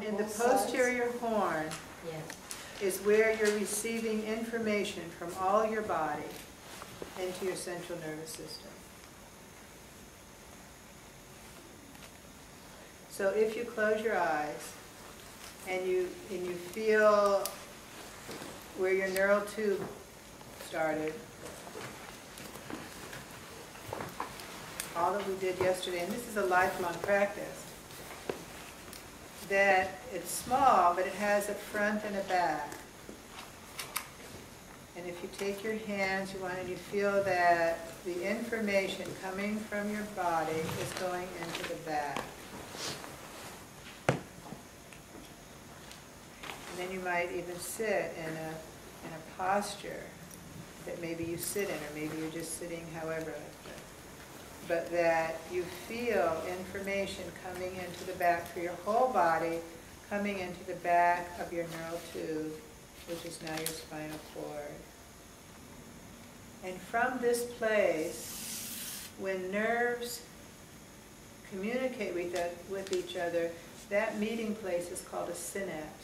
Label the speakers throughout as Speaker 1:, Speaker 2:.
Speaker 1: In the
Speaker 2: Both sides?
Speaker 1: posterior horn
Speaker 2: Yes.
Speaker 1: is where you're receiving information from all your body into your central nervous system. So if you close your eyes and you feel where your neural tube started, all that we did yesterday, and this is a lifelong practice, that it's small, but it has a front and a back. And if you take your hands, and you feel that the information coming from your body is going into the back. And then you might even sit in a posture that maybe you sit in, or maybe you're just sitting however. But that you feel information coming into the back through your whole body, coming into the back of your neural tube, which is now your spinal cord. And from this place, when nerves communicate with each other, that meeting place is called a synapse.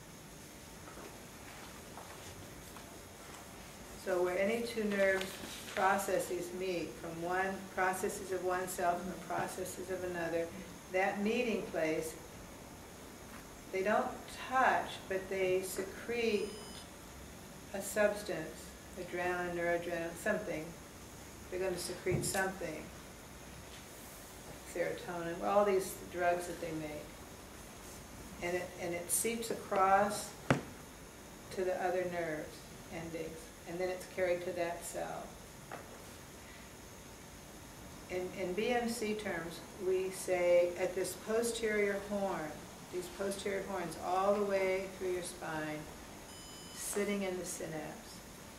Speaker 1: So where any two nerves processes meet, from one processes of one self and processes of another, that meeting place, they don't touch, but they secrete a substance, adrenaline, noradrenaline, something. They're going to secrete something, serotonin, all these drugs that they make. And it seeps across to the other nerves endings, and then it's carried to that cell. In BMC terms, we say at this posterior horn, these posterior horns all the way through your spine, sitting in the synapse.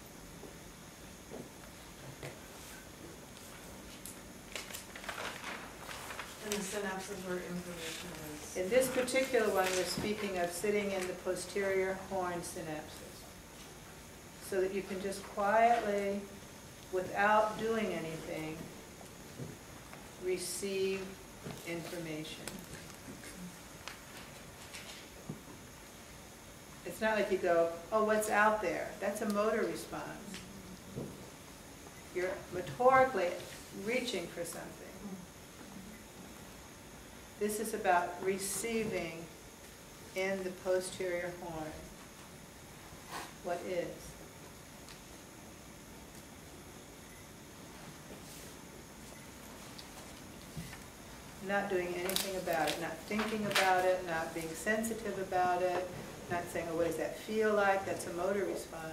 Speaker 3: And the synapses where information is.
Speaker 1: In this particular one, we're speaking of sitting in the posterior horn synapses, so that you can just quietly, without doing anything, receive information. It's not like you go, oh, what's out there? That's a motor response. You're motorically reaching for something. This is about receiving in the posterior horn what is. Not doing anything about it, not thinking about it, not being sensitive about it, not saying, oh, what does that feel like? That's a motor response.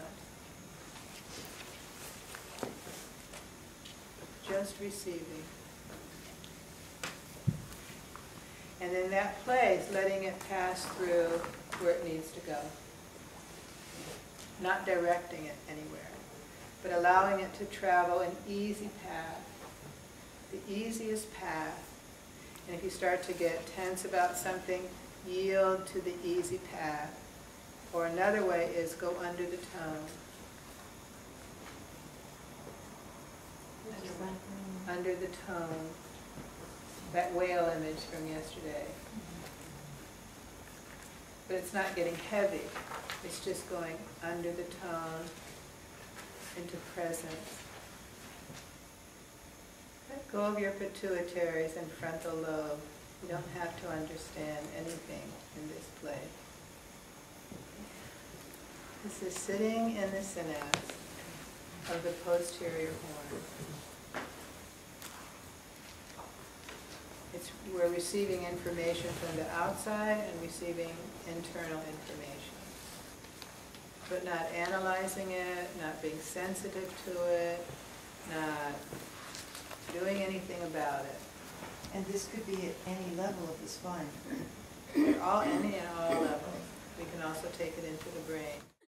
Speaker 1: Just receiving. And in that place, letting it pass through where it needs to go. Not directing it anywhere, but allowing it to travel an easy path, the easiest path. And if you start to get tense about something, yield to the easy path. Or another way is go under the tongue. Under the tongue. That whale image from yesterday. But it's not getting heavy. It's just going under the tongue into presence. Let go of your pituitaries and frontal lobe. You don't have to understand anything in this place. This is sitting in the synapse of the posterior horn. We're receiving information from the outside and receiving internal information. But not analyzing it, not being sensitive to it, not doing anything about it.
Speaker 4: And this could be at any level of the spine.
Speaker 1: All, any and all levels. We can also take it into the brain.